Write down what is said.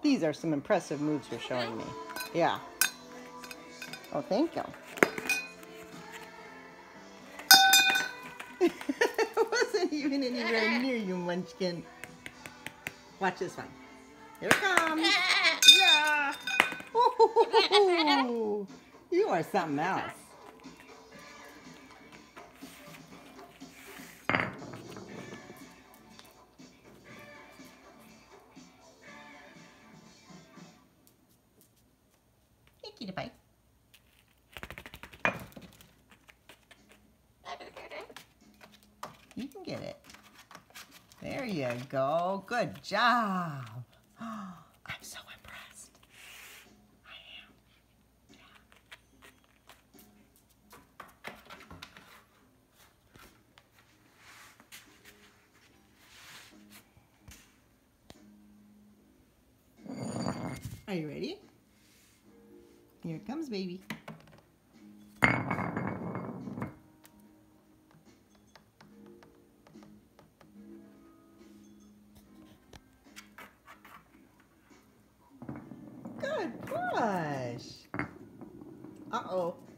These are some impressive moves you're showing me. Yeah. Oh, thank you. It wasn't even anywhere near you, Munchkin. Watch this one. Here it comes. Yeah. Ooh, you are something else. Hey, kitty pie. You can get it. There you go. Good job. I'm so impressed. I am. Yeah. Are you ready? Here it comes, baby. Good push. Uh-oh.